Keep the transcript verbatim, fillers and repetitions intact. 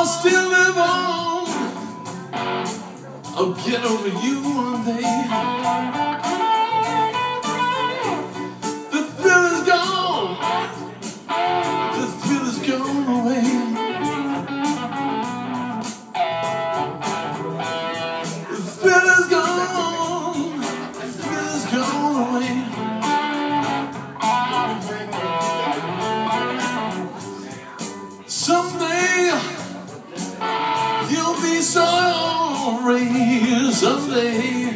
I'll still live on. I'll get over you one day. The thrill is gone. The thrill is gone away. The thrill is gone. The thrill is gone away. Someday you'll be sorry. Someday